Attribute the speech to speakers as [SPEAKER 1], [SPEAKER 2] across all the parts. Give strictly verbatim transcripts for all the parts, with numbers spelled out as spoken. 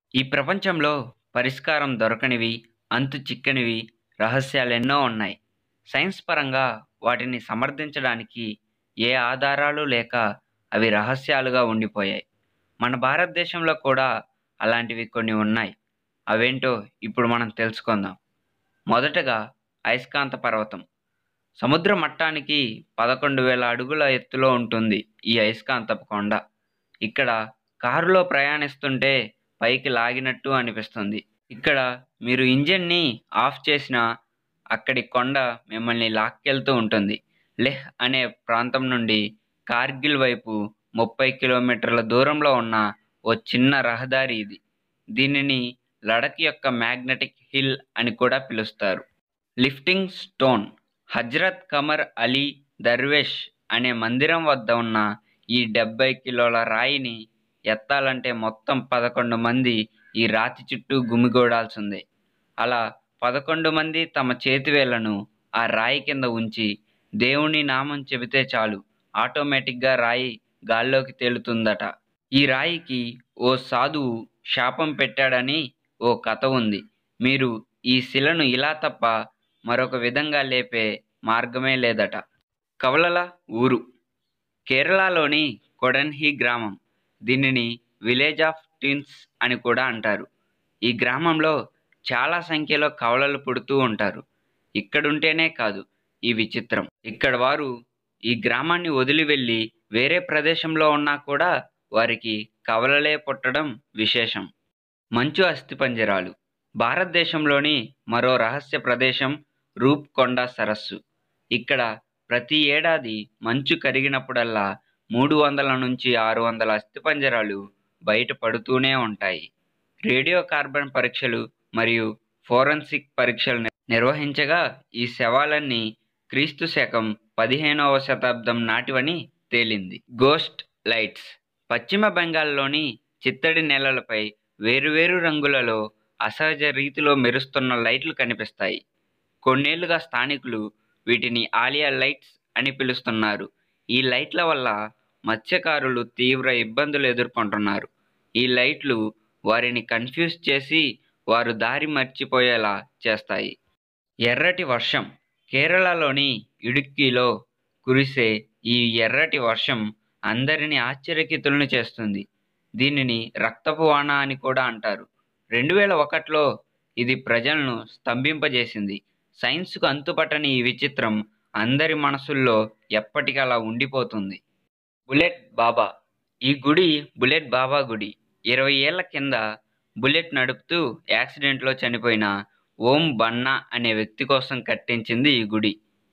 [SPEAKER 1] ఈ ప్రపంచంలో పరిష్కారం దొరకనివి, అంతు చిక్కనివి రహస్యాలెన్నో ఉన్నాయి. సైన్స్ పరంగా వాటిని సమర్థించడానికి ఏ ఆధారాలు లేక అవి రహస్యాలుగా ఉండిపోయాయి. మన భారతదేశంలో కూడా అలాంటివి కొన్ని ఉన్నాయి. అవేంటో ఇప్పుడు మనం తెలుసుకుందాం. మొదటగా అయస్కాంత పర్వతం. సముద్ర మట్టానికి పదకొండు వేల అడుగుల ఎత్తులో ఉంటుంది ఈ అయస్కాంతపు కొండ. ఇక్కడ కారులో ప్రయాణిస్తుంటే పైకి లాగినట్టు అనిపిస్తుంది. ఇక్కడ మీరు ఇంజిన్ని ఆఫ్ చేసినా అక్కడి కొండ మిమ్మల్ని లాక్కెళ్తూ ఉంటుంది. లెహ్ అనే ప్రాంతం నుండి కార్గిల్ వైపు ముప్పై కిలోమీటర్ల దూరంలో ఉన్న ఓ చిన్న రహదారి ఇది. దీనిని లడఖ్ యొక్క మ్యాగ్నెటిక్ హిల్ అని కూడా పిలుస్తారు. Lifting stone. హజ్రత్ కమర్ అలీ దర్వేష్ అనే మందిరం వద్ద ఉన్న ఈ డెబ్బై కిలోల రాయిని ఎత్తాలంటే మొత్తం పదకొండు మంది ఈ రాతి చుట్టూ గుమిగూడాల్సిందే. అలా పదకొండు మంది తమ చేతివేళ్లను ఆ రాయి కింద ఉంచి దేవుని నామం చెబితే చాలు, ఆటోమేటిక్గా రాయి గాల్లోకి తేలుతుందట. ఈ రాయికి ఓ సాధువు శాపం పెట్టాడని ఓ కథ ఉంది. మీరు ఈ శిలను ఇలా తప్ప మరొక విధంగా లేపే మార్గమే లేదట. కవలల ఊరు. కేరళలోని కొడన్హి గ్రామం. దీనిని విలేజ్ ఆఫ్ ట్విన్స్ అని కూడా అంటారు. ఈ గ్రామంలో చాలా సంఖ్యలో కవలలు పుడుతూ ఉంటారు. ఇక్కడుంటేనే కాదు ఈ విచిత్రం, ఇక్కడ వారు ఈ గ్రామాన్ని వదిలి వెళ్ళి వేరే ప్రదేశంలో ఉన్నా కూడా వారికి కవలలే పుట్టడం విశేషం. మంచు అస్థిపంజరాలు. భారతదేశంలోని మరో రహస్య ప్రదేశం రూప్కొండ సరస్సు. ఇక్కడ ప్రతి ఏడాది మంచు కరిగినప్పుడల్లా మూడు వందల నుంచి ఆరు వందల అస్థిపంజరాలు బయట పడుతూనే ఉంటాయి. రేడియో కార్బన్ పరీక్షలు మరియు ఫోరెన్సిక్ పరీక్షలు నిర్వహించగా ఈ శవాలన్నీ క్రీస్తు శకం పదిహేనవ శతాబ్దం నాటివని తేలింది. Ghost lights. పశ్చిమ బెంగాల్లోని చిత్తడి నేలలపై వేరువేరు రంగులలో అసహజ రీతిలో మెరుస్తున్న లైట్లు కనిపిస్తాయి. కొన్నేళ్లుగా స్థానికులు వీటిని ఆలియా లైట్స్ అని పిలుస్తున్నారు. ఈ లైట్ల వల్ల మత్స్యకారులు తీవ్ర ఇబ్బందులు ఎదుర్కొంటున్నారు. ఈ లైట్లు వారిని కన్ఫ్యూజ్ చేసి వారు దారి మర్చిపోయేలా చేస్తాయి. ఎర్రటి వర్షం. కేరళలోని ఇడుక్కిలో కురిసే ఈ ఎర్రటి వర్షం అందరినీ ఆశ్చర్యకితులను చేస్తుంది. దీనిని రక్తపు వాన అని కూడా అంటారు. రెండు వేల ఒకటిలో ఇది ప్రజలను స్తంభింపజేసింది. సైన్స్కు అంతుపట్టని ఈ విచిత్రం అందరి మనసుల్లో ఎప్పటికలా ఉండిపోతుంది. బుల్లెట్ బాబా. ఈ గుడి బుల్లెట్ బాబా గుడి. ఇరవై ఏళ్ల కింద బుల్లెట్ నడుపుతూ యాక్సిడెంట్లో చనిపోయిన ఓం బన్నా అనే వ్యక్తి కోసం కట్టించింది ఈ గుడి.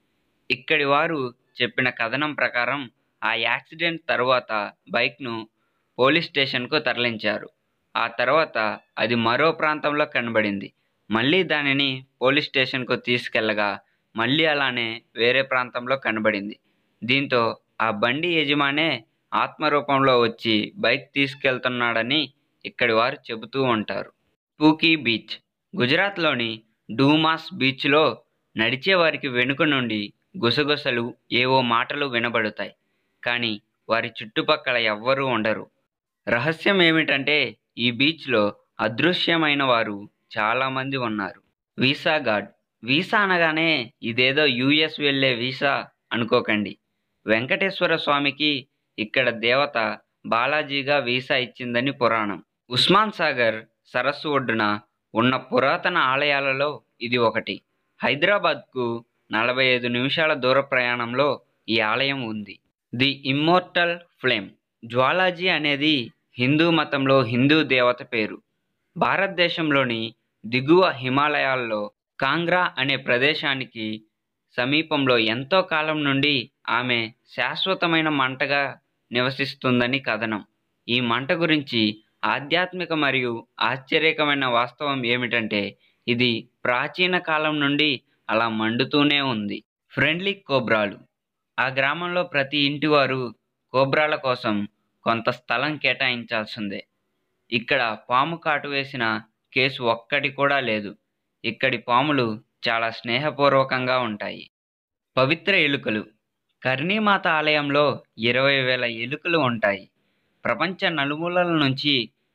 [SPEAKER 1] ఇక్కడి వారు చెప్పిన కథనం ప్రకారం ఆ యాక్సిడెంట్ తర్వాత బైక్ను పోలీస్ స్టేషన్కు తరలించారు. ఆ తర్వాత అది మరో ప్రాంతంలో కనబడింది. మళ్ళీ దానిని పోలీస్ స్టేషన్కు తీసుకెళ్లగా మళ్ళీ అలానే వేరే ప్రాంతంలో కనబడింది. దీంతో ఆ బండి యజమానే ఆత్మరూపంలో వచ్చి బైక్ తీసుకెళ్తున్నాడని ఇక్కడి వారు చెబుతూ ఉంటారు. Spooky beach. గుజరాత్లోని డూమాస్ బీచ్లో నడిచే వారికి వెనుక నుండి గుసగుసలు, ఏవో మాటలు వినబడతాయి. కానీ వారి చుట్టుపక్కల ఎవ్వరూ ఉండరు. రహస్యం ఏమిటంటే ఈ బీచ్లో అదృశ్యమైన వారు చాలామంది ఉన్నారు. Visa gourd. వీసా అనగానే ఇదేదో యూఎస్ వెళ్ళే వీసా అనుకోకండి. వెంకటేశ్వర స్వామికి ఇక్కడ దేవత బాలాజీగా వీసా ఇచ్చిందని పురాణం. ఉస్మాన్ సాగర్ సరస్సు ఒడ్డున ఉన్న పురాతన ఆలయాలలో ఇది ఒకటి. హైదరాబాద్కు నలభై ఐదు నిమిషాల దూర ప్రయాణంలో ఈ ఆలయం ఉంది. The immortal flame. జ్వాలాజీ అనేది హిందూ మతంలో హిందూ దేవత పేరు. భారతదేశంలోని దిగువ హిమాలయాల్లో కాంగ్రా అనే ప్రదేశానికి సమీపంలో ఎంతో కాలం నుండి ఆమె శాశ్వతమైన మంటగా నివసిస్తుందని కథనం. ఈ మంట గురించి ఆధ్యాత్మిక మరియు ఆశ్చర్యకరమైన వాస్తవం ఏమిటంటే ఇది ప్రాచీన కాలం నుండి అలా మండుతూనే ఉంది. ఫ్రెండ్లీ కోబ్రాలు. ఆ గ్రామంలో ప్రతి ఇంటి వారు కోబ్రాల కోసం కొంత స్థలం కేటాయించాల్సిందే. ఇక్కడ పాము కాటు వేసిన కేసు ఒక్కటి కూడా లేదు. ఇక్కడి పాములు చాలా స్నేహపూర్వకంగా ఉంటాయి. పవిత్ర ఎలుకలు. కర్ణీమాత ఆలయంలో ఇరవై వేల ఎలుకలు ఉంటాయి. ప్రపంచ నలుమూలల నుంచి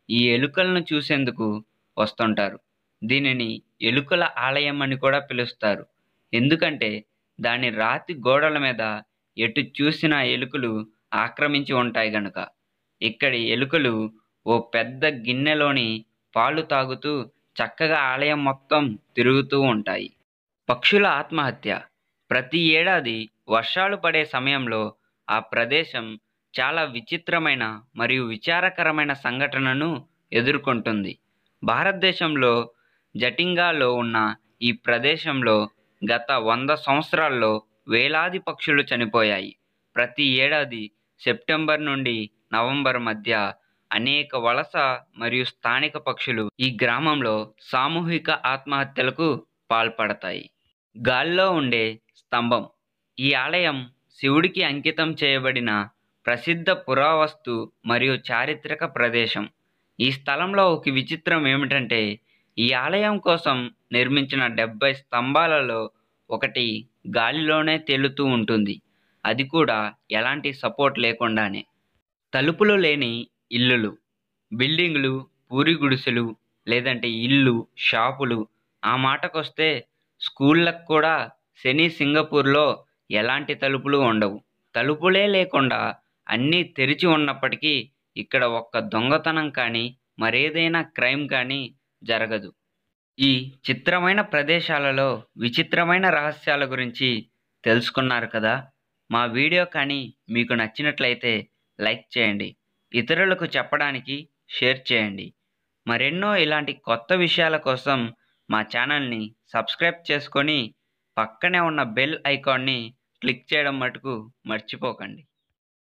[SPEAKER 1] ఈ ఎలుకలను చూసేందుకు వస్తుంటారు. దీనిని ఎలుకల ఆలయం అని కూడా పిలుస్తారు. ఎందుకంటే దాని రాతి గోడల మీద ఎటు చూసినా ఎలుకలు ఆక్రమించి ఉంటాయి గనుక. ఇక్కడి ఎలుకలు ఓ పెద్ద గిన్నెలోని పాలు తాగుతూ చక్కగా ఆలయం మొత్తం తిరుగుతూ ఉంటాయి. పక్షుల ఆత్మహత్య. ప్రతి ఏడాది వర్షాలు పడే సమయంలో ఆ ప్రదేశం చాలా విచిత్రమైన మరియు విచారకరమైన సంఘటనను ఎదుర్కొంటుంది. భారతదేశంలో జటింగాలో ఉన్న ఈ ప్రదేశంలో గత వంద సంవత్సరాల్లో వేలాది పక్షులు చనిపోయాయి. ప్రతి ఏడాది సెప్టెంబర్ నుండి నవంబర్ మధ్య అనేక వలస మరియు స్థానిక పక్షులు ఈ గ్రామంలో సామూహిక ఆత్మహత్యలకు పాల్పడతాయి. గాల్లో ఉండే స్తంభం. ఈ ఆలయం శివుడికి అంకితం చేయబడిన ప్రసిద్ధ పురావస్తు మరియు చారిత్రక ప్రదేశం. ఈ స్థలంలో ఒక విచిత్రం ఏమిటంటే ఈ ఆలయం కోసం నిర్మించిన డెబ్బై స్తంభాలలో ఒకటి గాలిలోనే తేలుతూ ఉంటుంది. అది కూడా ఎలాంటి సపోర్ట్ లేకుండానే. తలుపులు లేని ఇల్లులు. బిల్డింగులు, పూరి గుడిసెలు, లేదంటే ఇల్లు, షాపులు. ఆ మాటకొస్తే స్కూళ్ళకు కూడా శని సింగపూర్లో ఎలాంటి తలుపులు ఉండవు. తలుపులే లేకుండా అన్నీ తెరిచి ఉన్నప్పటికీ ఇక్కడ ఒక్క దొంగతనం కానీ మరేదైనా క్రైమ్ కానీ జరగదు. ఈ చిత్రమైన ప్రదేశాలలో విచిత్రమైన రహస్యాల గురించి తెలుసుకున్నారు కదా. మా వీడియో కానీ మీకు నచ్చినట్లయితే లైక్ చేయండి. ఇతరులకు చెప్పడానికి షేర్ చేయండి. మరెన్నో ఇలాంటి కొత్త విషయాల కోసం మా ఛానల్ని సబ్స్క్రైబ్ చేసుకొని పక్కనే ఉన్న బెల్ ఐకాన్ని క్లిక్ చేయడం మటుకు మర్చిపోకండి.